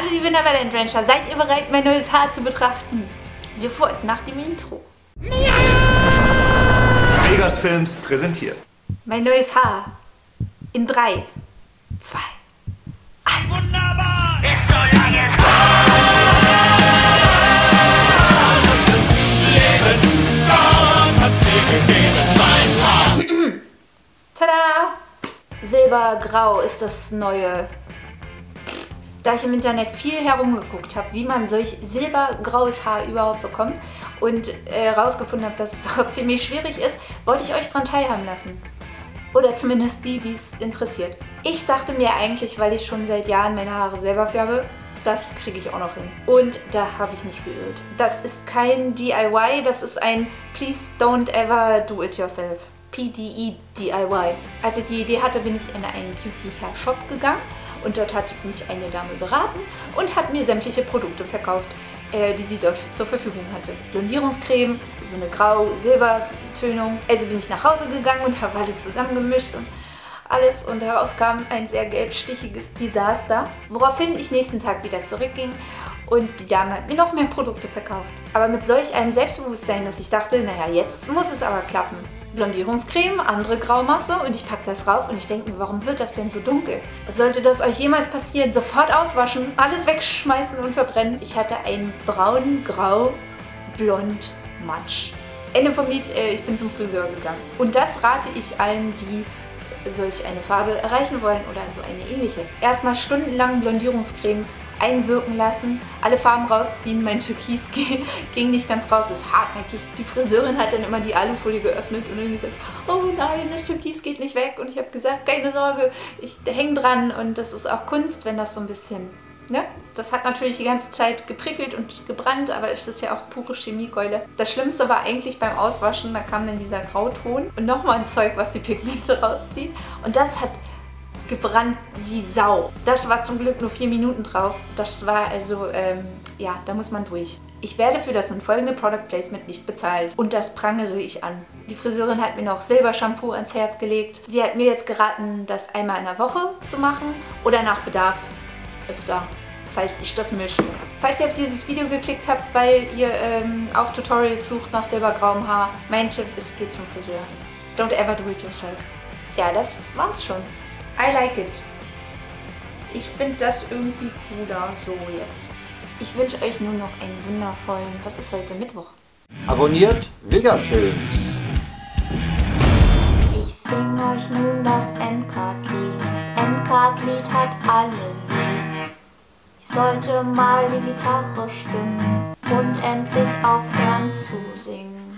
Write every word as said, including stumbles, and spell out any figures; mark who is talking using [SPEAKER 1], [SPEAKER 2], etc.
[SPEAKER 1] Hallo liebe Neverland Rancher, seid ihr bereit, mein neues Haar zu betrachten? Sofort nach dem Intro.
[SPEAKER 2] Vegas Films präsentiert
[SPEAKER 1] Mein neues Haar. In drei, zwei, eins.
[SPEAKER 3] Wunderbar! Ist so lange das ist Leben, Gott hat's dir gegeben, mein Haar.
[SPEAKER 1] Tada! Silbergrau ist das neue. Da ich im Internet viel herumgeguckt habe, wie man solch silbergraues Haar überhaupt bekommt und herausgefunden äh, habe, dass es auch ziemlich schwierig ist, wollte ich euch daran teilhaben lassen. Oder zumindest die, die es interessiert. Ich dachte mir eigentlich, weil ich schon seit Jahren meine Haare selber färbe, das kriege ich auch noch hin. Und da habe ich mich geirrt. Das ist kein D I Y, das ist ein Please Don't Ever Do It Yourself. P D E D I Y. Als ich die Idee hatte, bin ich in einen Beauty Hair Shop gegangen und dort hat mich eine Dame beraten und hat mir sämtliche Produkte verkauft, äh, die sie dort zur Verfügung hatte. Blondierungscreme, so eine Grau-Silber-Tönung. Also bin ich nach Hause gegangen und habe alles zusammengemischt und alles und daraus kam ein sehr gelbstichiges Desaster, woraufhin ich nächsten Tag wieder zurückging und die Dame hat mir noch mehr Produkte verkauft. Aber mit solch einem Selbstbewusstsein, dass ich dachte, naja, jetzt muss es aber klappen. Blondierungscreme, andere Graumasse und ich packe das rauf und ich denke mir, warum wird das denn so dunkel? Sollte das euch jemals passieren, sofort auswaschen, alles wegschmeißen und verbrennen. Ich hatte einen braun, grau, blond Matsch. Ende vom Lied, äh, ich bin zum Friseur gegangen. Und das rate ich allen, die solch eine Farbe erreichen wollen oder so eine ähnliche. Erstmal stundenlang Blondierungscreme einwirken lassen, alle Farben rausziehen, mein Türkis ging nicht ganz raus, ist hartnäckig. Die Friseurin hat dann immer die Alufolie geöffnet und dann gesagt, oh nein, das Türkis geht nicht weg und ich habe gesagt, keine Sorge, ich hänge dran und das ist auch Kunst, wenn das so ein bisschen, ne? Das hat natürlich die ganze Zeit geprickelt und gebrannt, aber es ist ja auch pure Chemiekeule. Das Schlimmste war eigentlich beim Auswaschen, da kam dann dieser Grauton und nochmal ein Zeug, was die Pigmente rauszieht und das hat gebrannt wie Sau. Das war zum Glück nur vier Minuten drauf. Das war also, ähm, ja, da muss man durch. Ich werde für das nun folgende Product Placement nicht bezahlt und das prangere ich an. Die Friseurin hat mir noch Silbershampoo ans Herz gelegt. Sie hat mir jetzt geraten, das einmal in der Woche zu machen oder nach Bedarf öfter, falls ich das möchte. Falls ihr auf dieses Video geklickt habt, weil ihr ähm, auch Tutorials sucht nach silbergrauem Haar, mein Tipp ist, geht zum Friseur. Don't ever do it yourself. Tja, das war's schon. I like it. Ich finde das irgendwie cooler, so jetzt. Ich wünsche euch nun noch einen wundervollen, was ist heute, Mittwoch?
[SPEAKER 4] Abonniert Vegas Films.
[SPEAKER 1] Ich sing euch nun das Endcard-Lied. Das Endcard-Lied hat alle lieb. Ich sollte mal die Gitarre stimmen und endlich aufhören zu singen.